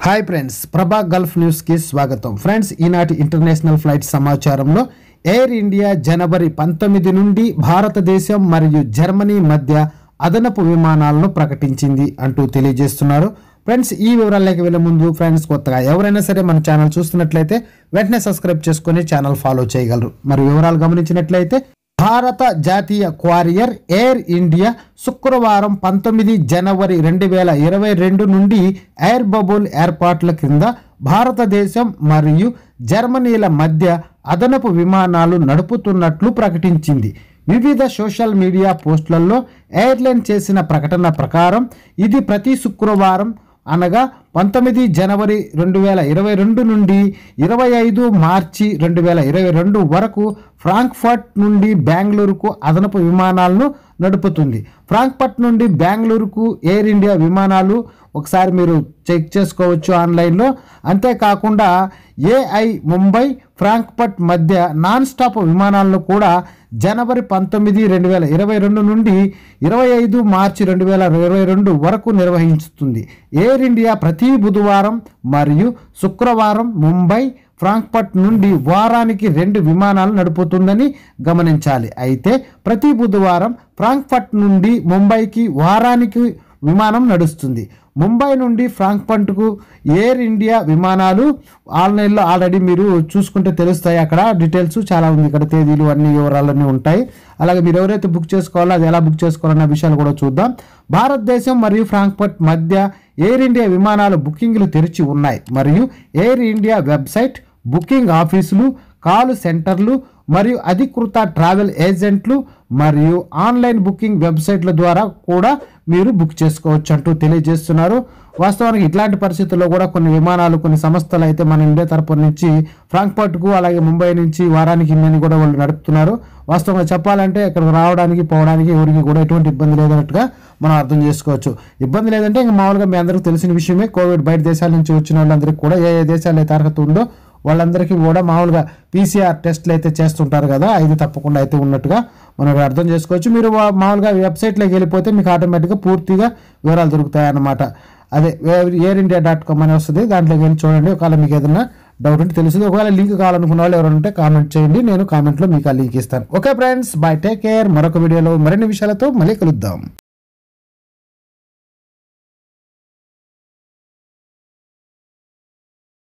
Hi friends, Prabha gulf news కి స్వాగతం. Friends, ఈనాటి ఇంటర్నేషనల్ ఫ్లైట్ సమాచారంలో ఎయిర్ ఇండియా జనవరి 19 నుండి భారతదేశం మరియు జర్మనీ మధ్య అదనపు విమానాలను ప్రకటించింది అంటూ తెలియజేస్తున్నారు. ఫ్రెండ్స్, ఈ వివరాల్లోకి వెళ్ళే ముందు ఫ్రెండ్స్, కొత్తగా ఎవరైనా సరే మన ఛానల్ చూస్తున్నట్లయితే వెంటనే సబ్స్క్రైబ్ చేసుకొని ఛానల్ ఫాలో చేయగలరు. మరి వివరాలు గమనించినట్లయితే భారత జాతీయ క్వారియర్ ఎయిర్ ఇండియా శుక్రవారం 19 జనవరి 2022 నుండి ఎయిర్ బబుల్ ఏర్పాట్ల క్రింద భారతదేశం మరియు జర్మనీల మధ్య అదనపు విమానాలు నడుపుతున్నట్లు ప్రకటించింది. వివిధ సోషల్ మీడియా పోస్టులలో ఎయిర్లైన్ చేసిన ప్రకటన ప్రకారం ఇది ప్రతి శుక్రవారం అనగా 19 జనవరి 2022 నుండి 25 మార్చి 2022 వరకు ఫ్రాంక్ఫర్ట్ నుండి బెంగళూరుకు అదనపు విమానాలను నడుపుతుంది. ఫ్రాంక్ఫర్ట్ నుండి బెంగళూరుకు ఎయిర్ ఇండియా విమానాలు ఒకసారి మీరు చెక్ చేసుకోవచ్చు ఆన్లైన్లో. అంతేకాకుండా ఏఐ ముంబై ఫ్రాంక్ఫర్ట్ మధ్య నాన్ స్టాప్ విమానాలను కూడా జనవరి 19, 2022 నుండి 25 మార్చి 2022 వరకు నిర్వహిస్తుంది. ఎయిర్ ఇండియా ప్రతి బుధవారం మరియు శుక్రవారం ముంబై ఫ్రాంక్ఫర్ట్ నుండి వారానికి 2 విమానాలు నడుపుతుందని గమనించాలి. అయితే ప్రతి బుధవారం ఫ్రాంక్ఫర్ట్ నుండి ముంబైకి వారానికి విమానం నడుస్తుంది. ముంబై నుండి ఫ్రాంక్ఫర్ట్కు ఎయిర్ ఇండియా విమానాలు ఆన్లైన్లో ఆల్రెడీ మీరు చూసుకుంటే తెలుస్తాయి. అక్కడ డీటెయిల్స్ చాలా ఉంది, ఇక్కడ తేదీలు అన్ని వివరాలన్నీ ఉంటాయి. అలాగే మీరు ఎవరైతే బుక్ చేసుకోవాలో అది ఎలా బుక్ చేసుకోవాలన్న విషయాలు కూడా చూద్దాం. భారతదేశం మరియు ఫ్రాంక్ఫర్ట్ మధ్య ఎయిర్ ఇండియా విమానాలు బుకింగ్లు తెరిచి ఉన్నాయి మరియు ఎయిర్ ఇండియా వెబ్సైట్, బుకింగ్ ఆఫీసులు, కాల్ సెంటర్లు మరియు అధికృత ట్రావెల్ ఏజెంట్లు మరియు ఆన్లైన్ బుకింగ్ వెబ్సైట్ల ద్వారా కూడా మీరు బుక్ చేసుకోవచ్చు అంటూ తెలియజేస్తున్నారు. వాస్తవానికి ఇట్లాంటి పరిస్థితుల్లో కూడా కొన్ని విమానాలు, కొన్ని సంస్థలు అయితే మన ఇండియా తరపు నుంచి ఫ్రాంక్ఫర్ట్కు అలాగే ముంబై నుంచి వారానికి ఇన్నని కూడా వాళ్ళు నడుపుతున్నారు. వాస్తవంగా చెప్పాలంటే ఇక్కడ రావడానికి పోవడానికి ఎవరికి కూడా ఎటువంటి ఇబ్బంది లేదన్నట్టుగా మనం అర్థం చేసుకోవచ్చు. ఇబ్బంది లేదంటే ఇంకా మామూలుగా మీ అందరికీ తెలిసిన విషయమే, కోవిడ్ బయట దేశాల నుంచి వచ్చిన వాళ్ళందరికీ కూడా ఏ దేశాలు అయితే అర్హత ఉందో వాళ్ళందరికీ కూడా మామూలుగా PCR టెస్ట్లు అయితే చేస్తుంటారు కదా, ఇది తప్పకుండా అయితే ఉన్నట్టుగా మనం అర్థం చేసుకోవచ్చు. మీరు మామూలుగా వెబ్సైట్లోకి వెళ్ళిపోతే మీకు ఆటోమేటిక్గా పూర్తిగా వివరాలు దొరుకుతాయి అన్నమాట. అదే airindia.com అని వస్తుంది, దాంట్లోకి వెళ్ళి చూడండి. ఒకవేళ మీకు ఏదైనా డౌట్ ఉంటే తెలుస్తుంది. ఒకవేళ లింక్ కావాలనుకున్న వాళ్ళు ఎవరైనా ఉంటే కామెంట్ చేయండి, నేను కామెంట్లో మీకు ఆ లింక్ ఇస్తాను. Okay friends, bye, take care. మరొక వీడియోలో మరిన్ని విషయాలతో మళ్ళీ కలుద్దాం.